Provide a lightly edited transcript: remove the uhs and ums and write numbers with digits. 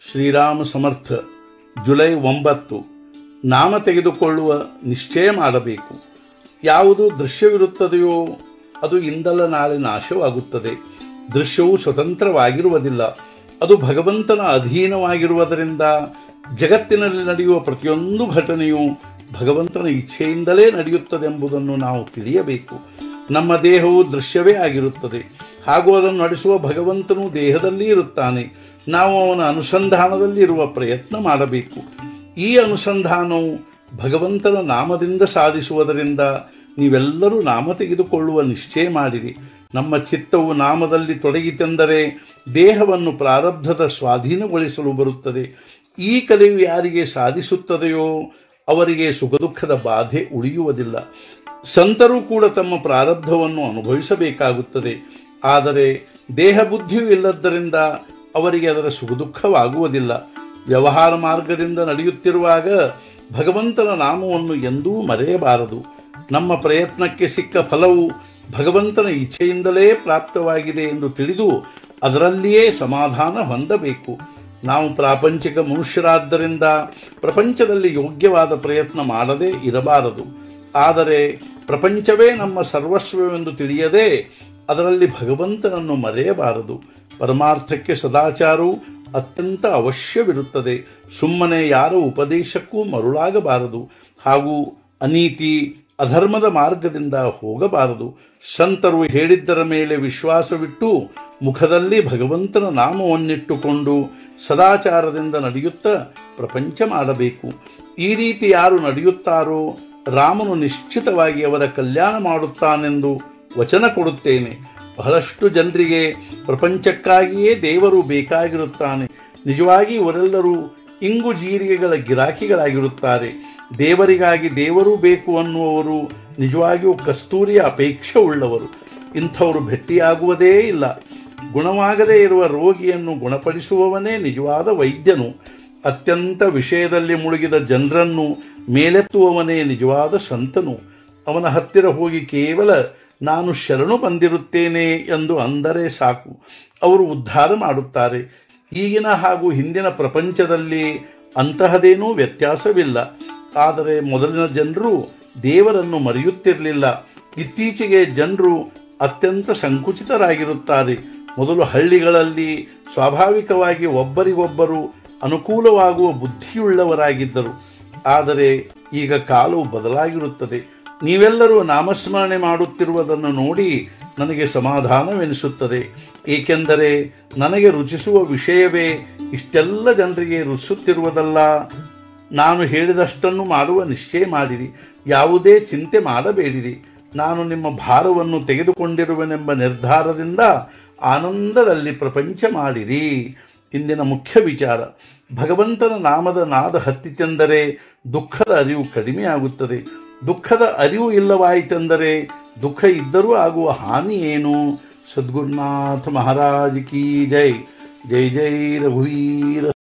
ಶ್ರೀರಾಮ ಸಮರ್ಥ. July 9. ನಾಮ ತೆಗೆದುಕೊಳ್ಳುವ ನಿಶ್ಚಯ ಮಾಡಬೇಕು. ಯಾವುದು ದೃಶ್ಯವಿರುತ್ತದೆಯೋ ಅದು ಇಂದಲ್ಲ ನಾಳೆ ನಾಶವಾಗುತ್ತದೆ. ದೃಶ್ಯವು ಸ್ವತಂತ್ರವಾಗಿರುವುದಿಲ್ಲ, ಅದು ಭಗವಂತನ ಅಧೀನವಾಗಿರುವುದರಿಂದ ಜಗತ್ತಿನಲ್ಲಿ ನಡೆಯುವ ಪ್ರತಿಯೊಂದು ಘಟನೆಯು ಭಗವಂತನ ಇಚ್ಛೆಯಿಂದಲೇ ನಡೆಯುತ್ತದೆಂಬುದನ್ನು ನಾವು ತಿಳಿಯಬೇಕು. ನಮ್ಮ ದೇಹವು ದೃಶ್ಯವೇ ಆಗಿರುತ್ತದೆ, ಹಾಗೂ ಅದನ್ನು ನಡೆಸುವ ಭಗವಂತನು ದೇಹದಲ್ಲಿ ಇರುತ್ತಾನೆ. ನಾವು ಅವನ ಅನುಸಂಧಾನದಲ್ಲಿ ಇರುವ ಪ್ರಯತ್ನ ಮಾಡಬೇಕು. ಈ ಅನುಸಂಧಾನವು ಭಗವಂತನ ನಾಮದಿಂದ ಸಾಧಿಸುವುದರಿಂದ ನೀವೆಲ್ಲರೂ ನಾಮ ತೆಗೆದುಕೊಳ್ಳುವ ನಿಶ್ಚಯ ಮಾಡಿರಿ. ನಮ್ಮ ಚಿತ್ತವು ನಾಮದಲ್ಲಿ ತೊಡಗಿತೆಂದರೆ ದೇಹವನ್ನು ಪ್ರಾರಬ್ಧದ ಸ್ವಾಧೀನಗೊಳಿಸಲು ಬರುತ್ತದೆ. ಈ ಕಲೆಯು ಯಾರಿಗೆ ಸಾಧಿಸುತ್ತದೆಯೋ ಅವರಿಗೆ ಸುಖ ದುಃಖದ ಬಾಧೆ ಉಳಿಯುವುದಿಲ್ಲ. ಸಂತರೂ ಕೂಡ ತಮ್ಮ ಪ್ರಾರಬ್ಧವನ್ನು ಅನುಭವಿಸಬೇಕಾಗುತ್ತದೆ. ಆದರೆ ದೇಹ ಬುದ್ಧಿಯೂ ಇಲ್ಲದ್ದರಿಂದ ಅವರಿಗೆ ಅದರ ಸುಖ ದುಃಖವಾಗುವುದಿಲ್ಲ. ವ್ಯವಹಾರ ಮಾರ್ಗದಿಂದ ನಡೆಯುತ್ತಿರುವಾಗ ಭಗವಂತನ ನಾಮವನ್ನು ಎಂದೂ ಮರೆಯಬಾರದು. ನಮ್ಮ ಪ್ರಯತ್ನಕ್ಕೆ ಸಿಕ್ಕ ಫಲವು ಭಗವಂತನ ಇಚ್ಛೆಯಿಂದಲೇ ಪ್ರಾಪ್ತವಾಗಿದೆ ಎಂದು ತಿಳಿದು ಅದರಲ್ಲಿಯೇ ಸಮಾಧಾನ ಹೊಂದಬೇಕು. ನಾವು ಪ್ರಾಪಂಚಿಕ ಮನುಷ್ಯರಾದ್ದರಿಂದ ಪ್ರಪಂಚದಲ್ಲಿ ಯೋಗ್ಯವಾದ ಪ್ರಯತ್ನ ಮಾಡದೇ ಇರಬಾರದು. ಆದರೆ ಪ್ರಪಂಚವೇ ನಮ್ಮ ಸರ್ವಸ್ವವೆಂದು ತಿಳಿಯದೆ ಅದರಲ್ಲಿ ಭಗವಂತನನ್ನು ಮರೆಯಬಾರದು. ಪರಮಾರ್ಥಕ್ಕೆ ಸದಾಚಾರವು ಅತ್ಯಂತ ಅವಶ್ಯವಿರುತ್ತದೆ. ಸುಮ್ಮನೆ ಯಾರ ಉಪದೇಶಕ್ಕೂ ಮರುಳಾಗಬಾರದು, ಹಾಗೂ ಅನೀತಿ ಅಧರ್ಮದ ಮಾರ್ಗದಿಂದ ಹೋಗಬಾರದು. ಸಂತರು ಹೇಳಿದ್ದರ ಮೇಲೆ ವಿಶ್ವಾಸವಿಟ್ಟು ಮುಖದಲ್ಲಿ ಭಗವಂತನ ನಾಮವನ್ನಿಟ್ಟುಕೊಂಡು ಸದಾಚಾರದಿಂದ ನಡೆಯುತ್ತಾ ಪ್ರಪಂಚ ಮಾಡಬೇಕು. ಈ ರೀತಿ ಯಾರು ನಡೆಯುತ್ತಾರೋ ರಾಮನು ನಿಶ್ಚಿತವಾಗಿ ಅವರ ಕಲ್ಯಾಣ ಮಾಡುತ್ತಾನೆಂದು ವಚನ ಕೊಡುತ್ತೇನೆ. ಬಹಳಷ್ಟು ಜನರಿಗೆ ಪ್ರಪಂಚಕ್ಕಾಗಿಯೇ ದೇವರು ಬೇಕಾಗಿರುತ್ತಾನೆ. ನಿಜವಾಗಿ ಇವರೆಲ್ಲರೂ ಇಂಗು ಜೀರಿಗೆಗಳ ಗಿರಾಕಿಗಳಾಗಿರುತ್ತಾರೆ. ದೇವರಿಗಾಗಿ ದೇವರು ಬೇಕು ಅನ್ನುವರು ನಿಜವಾಗಿಯೂ ಕಸ್ತೂರಿಯ ಅಪೇಕ್ಷೆ ಉಳ್ಳವರು. ಇಂಥವರು ಭೇಟಿಯಾಗುವುದೇ ಇಲ್ಲ. ಗುಣವಾಗದೇ ಇರುವ ರೋಗಿಯನ್ನು ಗುಣಪಡಿಸುವವನೇ ನಿಜವಾದ ವೈದ್ಯನು. ಅತ್ಯಂತ ವಿಷಯದಲ್ಲಿ ಮುಳುಗಿದ ಜನರನ್ನು ಮೇಲೆತ್ತುವವನೇ ನಿಜವಾದ ಸಂತನು. ಅವನ ಹತ್ತಿರ ಹೋಗಿ ಕೇವಲ ನಾನು ಶರಣು ಬಂದಿರುತ್ತೇನೆ ಎಂದು ಅಂದರೆ ಸಾಕು, ಅವರು ಉದ್ಧಾರ ಮಾಡುತ್ತಾರೆ. ಈಗಿನ ಹಾಗೂ ಹಿಂದಿನ ಪ್ರಪಂಚದಲ್ಲಿ ಅಂತಹದೇನೂ ವ್ಯತ್ಯಾಸವಿಲ್ಲ. ಆದರೆ ಮೊದಲಿನ ಜನರು ದೇವರನ್ನು ಮರೆಯುತ್ತಿರಲಿಲ್ಲ. ಇತ್ತೀಚೆಗೆ ಜನರು ಅತ್ಯಂತ ಸಂಕುಚಿತರಾಗಿರುತ್ತಾರೆ. ಮೊದಲು ಹಳ್ಳಿಗಳಲ್ಲಿ ಸ್ವಾಭಾವಿಕವಾಗಿ ಒಬ್ಬರಿಗೊಬ್ಬರು ಅನುಕೂಲವಾಗುವ ಬುದ್ಧಿಯುಳ್ಳವರಾಗಿದ್ದರು. ಆದರೆ ಈಗ ಕಾಲವು ಬದಲಾಗಿರುತ್ತದೆ. ನೀವೆಲ್ಲರೂ ನಾಮಸ್ಮರಣೆ ಮಾಡುತ್ತಿರುವುದನ್ನು ನೋಡಿ ನನಗೆ ಸಮಾಧಾನವೆನಿಸುತ್ತದೆ. ಏಕೆಂದರೆ ನನಗೆ ರುಚಿಸುವ ವಿಷಯವೇ ಇಷ್ಟೆಲ್ಲ ಜನರಿಗೆ ರುಚಿಸುತ್ತಿರುವುದಲ್ಲ. ನಾನು ಹೇಳಿದಷ್ಟನ್ನು ಮಾಡುವ ನಿಶ್ಚಯ ಮಾಡಿರಿ. ಯಾವುದೇ ಚಿಂತೆ ಮಾಡಬೇಡಿರಿ. ನಾನು ನಿಮ್ಮ ಭಾರವನ್ನು ತೆಗೆದುಕೊಂಡಿರುವೆನೆಂಬ ನಿರ್ಧಾರದಿಂದ ಆನಂದದಲ್ಲಿ ಪ್ರಪಂಚ ಮಾಡಿರಿ. ಇಂದಿನ ಮುಖ್ಯ ವಿಚಾರ, ಭಗವಂತನ ನಾಮದ ನಾದ ಹತ್ತಿತೆಂದರೆ ದುಃಖದ ಅರಿವು ಕಡಿಮೆಯಾಗುತ್ತದೆ. ದುಃಖದ ಅರಿವು ಇಲ್ಲವಾಯಿತೆಂದರೆ ದುಃಖ ಇದ್ದರೂ ಆಗುವ ಹಾನಿ ಏನು? ಸದ್ಗುರುನಾಥ ಮಹಾರಾಜ್ ಕಿ ಜೈ. ಜೈ ಜೈ ರಘುವೀರ.